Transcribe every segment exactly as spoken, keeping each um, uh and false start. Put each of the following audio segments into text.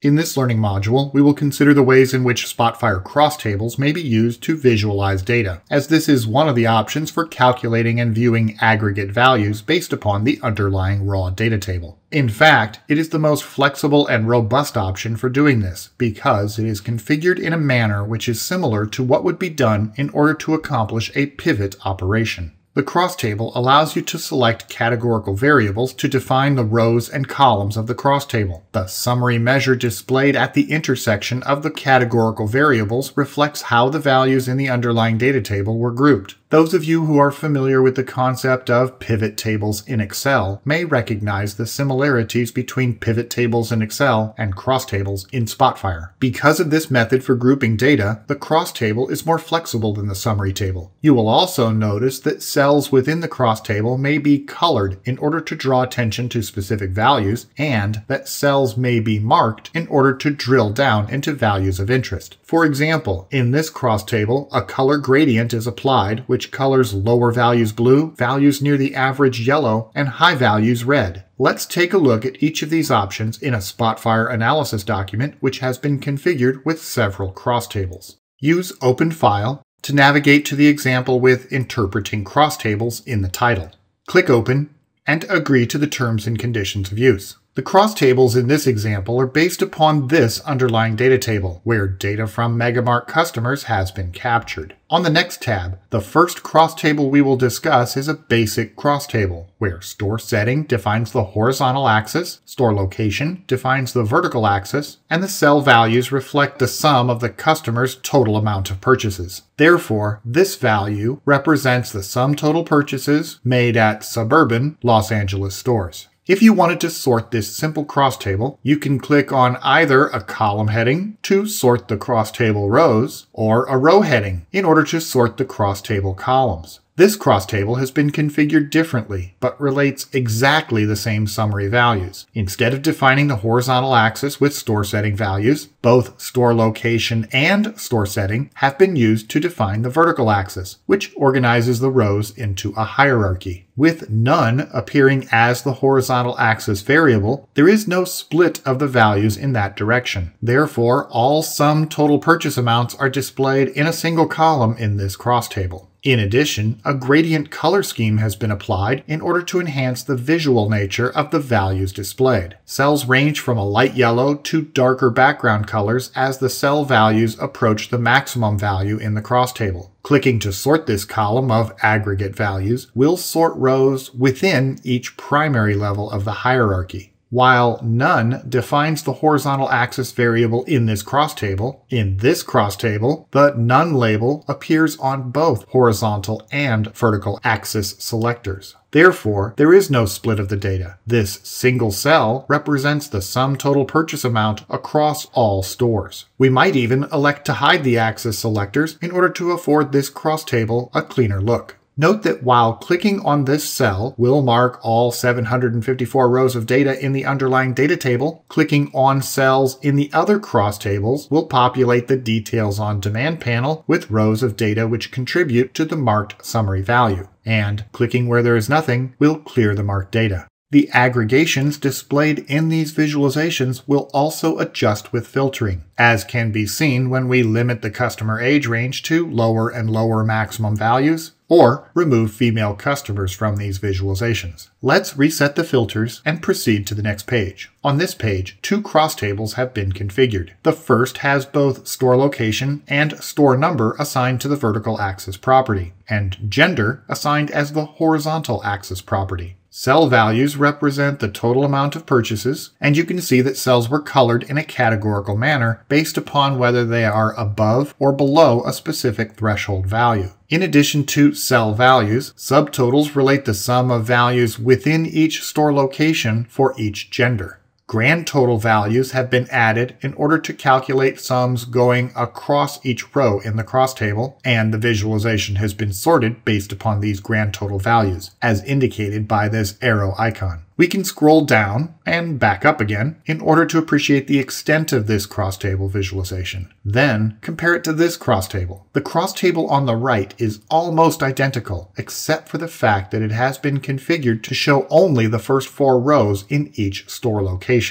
In this learning module, we will consider the ways in which Spotfire cross-tables may be used to visualize data, as this is one of the options for calculating and viewing aggregate values based upon the underlying raw data table. In fact, it is the most flexible and robust option for doing this, because it is configured in a manner which is similar to what would be done in order to accomplish a pivot operation. The cross table allows you to select categorical variables to define the rows and columns of the cross table. The summary measure displayed at the intersection of the categorical variables reflects how the values in the underlying data table were grouped. Those of you who are familiar with the concept of pivot tables in Excel may recognize the similarities between pivot tables in Excel and cross tables in Spotfire. Because of this method for grouping data, the cross table is more flexible than the summary table. You will also notice that cells within the cross table may be colored in order to draw attention to specific values, and that cells may be marked in order to drill down into values of interest. For example, in this cross table, a color gradient is applied which colors lower values blue, values near the average yellow, and high values red. Let's take a look at each of these options in a Spotfire analysis document which has been configured with several cross tables. Use Open File to navigate to the example with Interpreting Cross Tables in the title. Click Open and agree to the terms and conditions of use. The cross tables in this example are based upon this underlying data table, where data from Megamark customers has been captured. On the next tab, the first cross table we will discuss is a basic cross table, where store setting defines the horizontal axis, store location defines the vertical axis, and the cell values reflect the sum of the customer's total amount of purchases. Therefore, this value represents the sum total purchases made at suburban Los Angeles stores. If you wanted to sort this simple cross table, you can click on either a column heading to sort the cross table rows, or a row heading in order to sort the cross table columns. This cross table has been configured differently, but relates exactly the same summary values. Instead of defining the horizontal axis with store setting values, both store location and store setting have been used to define the vertical axis, which organizes the rows into a hierarchy. With none appearing as the horizontal axis variable, there is no split of the values in that direction. Therefore, all sum total purchase amounts are displayed in a single column in this cross table. In addition, a gradient color scheme has been applied in order to enhance the visual nature of the values displayed. Cells range from a light yellow to darker background colors as the cell values approach the maximum value in the cross table. Clicking to sort this column of aggregate values will sort rows within each primary level of the hierarchy. While none defines the horizontal axis variable in this cross table, in this cross table, the none label appears on both horizontal and vertical axis selectors. Therefore, there is no split of the data. This single cell represents the sum total purchase amount across all stores. We might even elect to hide the axis selectors in order to afford this cross table a cleaner look. Note that while clicking on this cell will mark all seven hundred fifty-four rows of data in the underlying data table, clicking on cells in the other cross tables will populate the Details on Demand panel with rows of data which contribute to the marked summary value, and clicking where there is nothing will clear the marked data. The aggregations displayed in these visualizations will also adjust with filtering, as can be seen when we limit the customer age range to lower and lower maximum values, or remove female customers from these visualizations. Let's reset the filters and proceed to the next page. On this page, two cross tables have been configured. The first has both store location and store number assigned to the vertical axis property, and gender assigned as the horizontal axis property. Cell values represent the total amount of purchases, and you can see that cells were colored in a categorical manner based upon whether they are above or below a specific threshold value. In addition to cell values, subtotals relate the sum of values within each store location for each gender. Grand total values have been added in order to calculate sums going across each row in the cross table, and the visualization has been sorted based upon these grand total values, as indicated by this arrow icon. We can scroll down and back up again in order to appreciate the extent of this cross table visualization. Then compare it to this cross table. The cross table on the right is almost identical, except for the fact that it has been configured to show only the first four rows in each store location.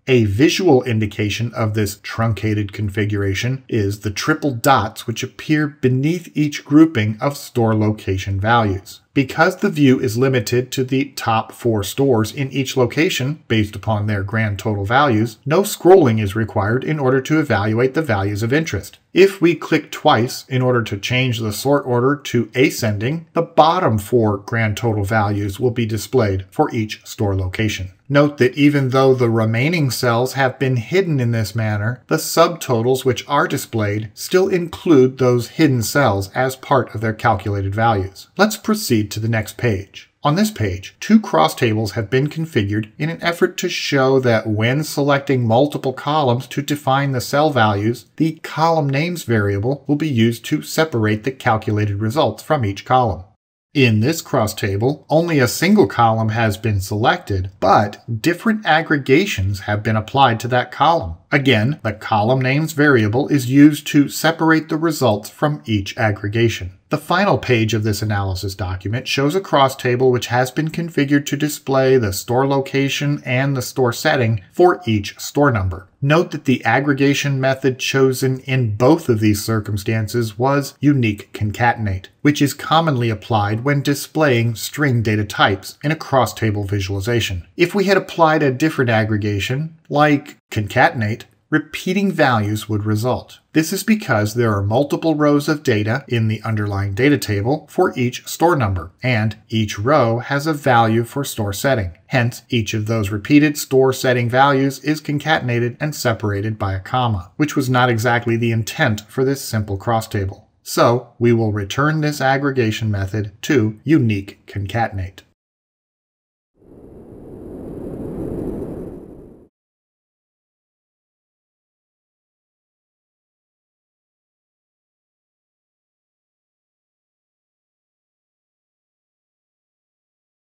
A visual indication of this truncated configuration is the triple dots which appear beneath each grouping of store location values. Because the view is limited to the top four stores in each location based upon their grand total values, no scrolling is required in order to evaluate the values of interest. If we click twice in order to change the sort order to ascending, the bottom four grand total values will be displayed for each store location. Note that even though the remaining cells have been hidden in this manner, the subtotals which are displayed still include those hidden cells as part of their calculated values. Let's proceed to the next page. On this page, two cross tables have been configured in an effort to show that when selecting multiple columns to define the cell values, the column names variable will be used to separate the calculated results from each column. In this cross table, only a single column has been selected, but different aggregations have been applied to that column. Again, the column names variable is used to separate the results from each aggregation. The final page of this analysis document shows a cross table which has been configured to display the store location and the store setting for each store number. Note that the aggregation method chosen in both of these circumstances was unique concatenate, which is commonly applied when displaying string data types in a cross table visualization. If we had applied a different aggregation, like concatenate, repeating values would result. This is because there are multiple rows of data in the underlying data table for each store number, and each row has a value for store setting. Hence, each of those repeated store setting values is concatenated and separated by a comma, which was not exactly the intent for this simple cross table. So, we will return this aggregation method to unique concatenate.